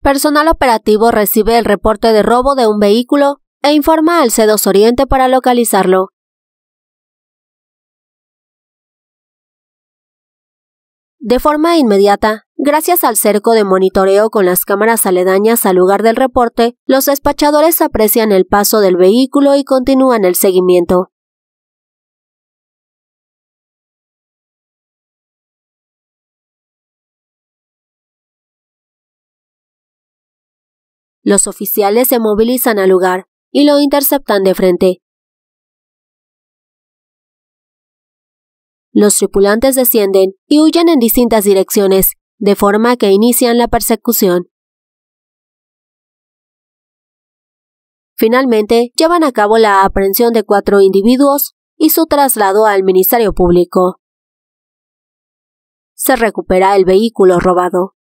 Personal operativo recibe el reporte de robo de un vehículo e informa al C2 Oriente para localizarlo. De forma inmediata, gracias al cerco de monitoreo con las cámaras aledañas al lugar del reporte, los despachadores aprecian el paso del vehículo y continúan el seguimiento. Los oficiales se movilizan al lugar y lo interceptan de frente. Los tripulantes descienden y huyen en distintas direcciones, de forma que inician la persecución. Finalmente, llevan a cabo la aprehensión de 4 individuos y su traslado al Ministerio Público. Se recupera el vehículo robado.